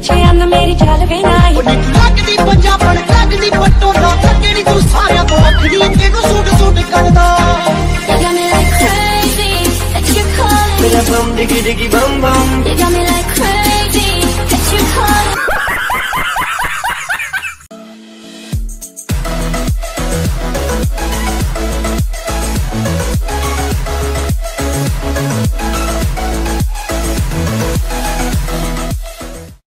पीछे आना मेरी चल वे नाई लगदी पंजाबण लगदी पटोला लगदी तू सारे तो अखड़ी तेनू सूट सूट करदा You got me like crazy that you're calling मेरा बम डिगी डिगी बम बम You got me like crazy that you're calling